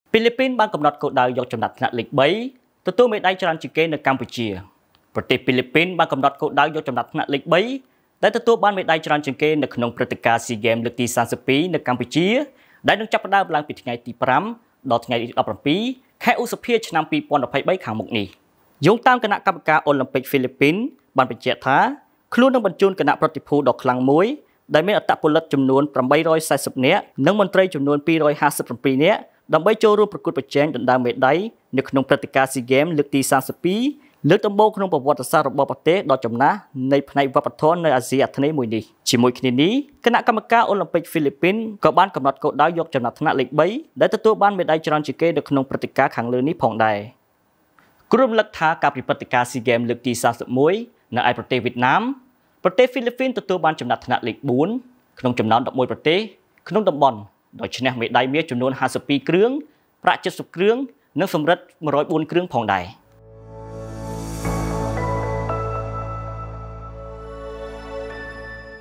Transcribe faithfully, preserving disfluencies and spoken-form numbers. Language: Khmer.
ហ្វីលីពីនបានកំណត់គោលដៅយកចំណាត់ថ្នាក់លេខបីទទួលមេដាយច្រើនជាងគេនៅកម្ពុជាប្រទេសហ្វីលីពីនបានកំណត់គោលដៅយកចំណាត់ថ្នាក់លេខបីដែលទទួលបានមេដាយច្រើនជាងគេនៅក្នុងព្រឹត្តិការណ៍ SEA Games លើកទីសាមសិបពីរនៅកម្ពុជាដែលនឹងចាប់ផ្ដើមឡើងពីថ្ងៃទីប្រាំដល់ថ្ងៃទីដប់ប្រាំពីរខែឧសភាឆ្នាំពីរពាន់ยี่สิบสามខាងមុខនេះយោងតាមគណៈកម្មការអូឡ িম্প ិកហ្វីលីពីនបានបញ្ជាក់ថាខ្លួននឹងបញ្ជូនគណៈប្រតិភូដ៏ខ្លាំងមួយដែលមានអត្តពលិកចំនួនแปดร้อยสี่สิบនាក់និងមន្ត្រីចំនួនពីរร้อยห้าสิบเจ็ดនាក់ដើម្បីចូលរួមប្រកួតប្រជែងដណ្ដើមមេដាយនៅក្នុងព្រឹត្តិការណ៍ SEA Games លើកទីសាមសិបពីរលើកដំបូងក្នុងប្រវត្តិសាស្ត្ររបស់ប្រទេសដ៏ចំណាស់នៃផ្នែកវប្បធម៌នៅអាស៊ីអាគ្នេយ៍មួយនេះជាមួយគ្នានេះគណៈកម្មការអូឡ িম্প ិកហ្វីលីពីនក៏បានកំណត់គោលដៅយកចំណាត់ថ្នាក់លេខបីដែលទទួលបានមេដាយច្រើនជាងគេនៅក្នុងព្រឹត្តិការណ៍ខាងលើនេះផងដែរគ្រូរំលឹកថាការពីព្រឹត្តិការណ៍ SEA Games លើកទីសាមសិបមួយនៅឯប្រទេសវៀតណាមប្រទេសហ្វីលីពីនទទួលបានចំណាត់ថ្នាក់លេខបួនក្នុងចំណោមដប់មួយប្រទេសក្នុងតំបន់ដោយឈ្នះមេដាយមាសចំនួនห้าสิบสองគ្រឿងប្រាក់เจ็ดสิบគ្រឿងនិងសំរឹទ្ធមួយរយbốnគ្រឿងផងដែរ